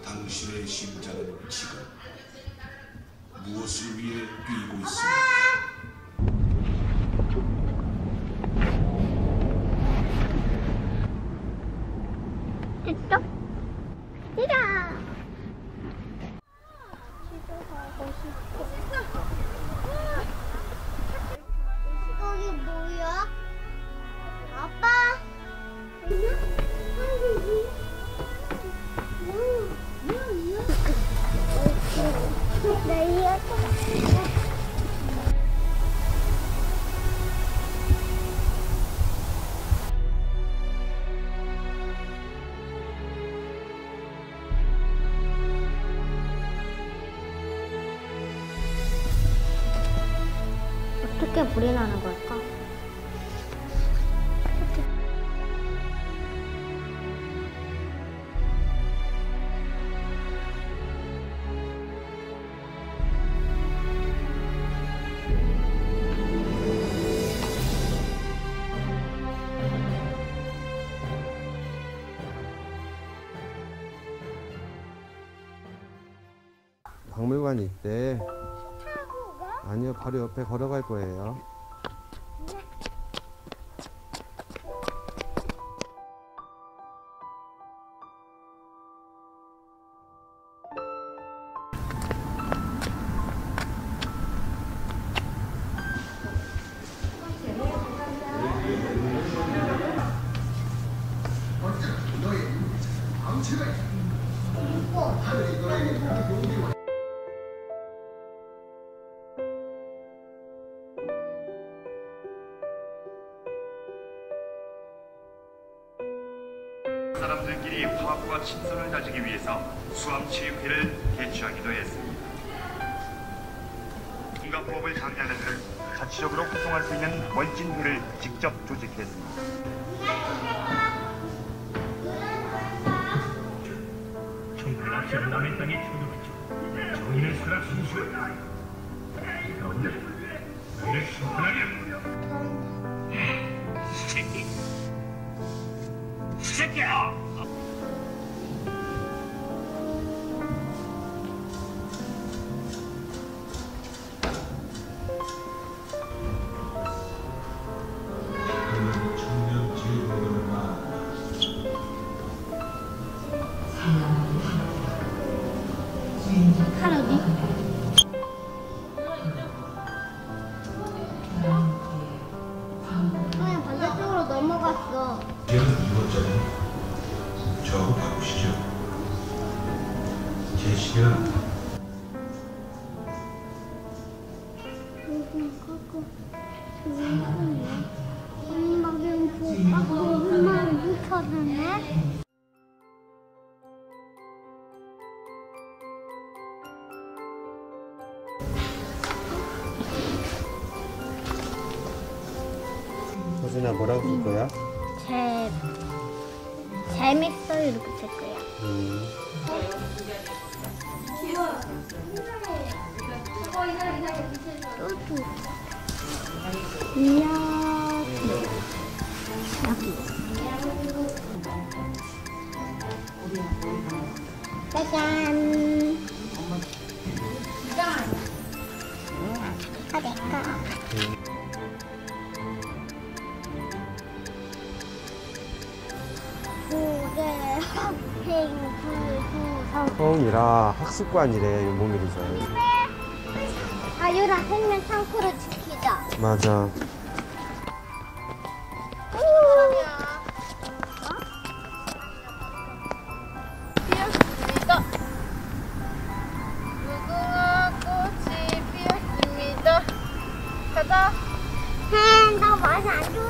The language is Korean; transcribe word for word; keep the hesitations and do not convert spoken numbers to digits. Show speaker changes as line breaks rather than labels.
당신의 심장은 지금 무엇을 위해 뛰고 있습니까?
됐어? 이라! 집에 가고 싶어. 거기 뭐야? 아빠? 네, 어떻게 불이 나는 걸까?
박물관이 있대. 아니요, 바로 옆에 걸어갈 거예요.
사람들끼리 화합과 친선을 다지기 위해서 수암치유회를 개최하기도 했습니다. 인간법을 장려하는 일을 자치적으로 활동할 수 있는 멋진 회를 직접 조직했습니다.
정말 앞서 남의 땅에 쳐들었죠. 정의는 살아 순수해. 가운데 너희를 심판하려. 새끼. 새끼야!
칼 어디? 그냥 반대쪽으로 넘어갔어.
이제는 이것저것 저하고 바꾸시죠. 제 시간
엄마는 보고 엄마는 묻혀주네.
서진아, 뭐라고 쓸 거야?
재 재밌어요 이렇게 쓸 거야.
음.
또도 이야기 여기 짜잔. 아 내꺼.
처음이라 학습관이래, 유목일이죠.
자유라 생명 창고를 지키자.
맞아.
피었습니다. 무궁화 꽃이 피었습니다. 가자.
응, 나 맛이 안 좋아.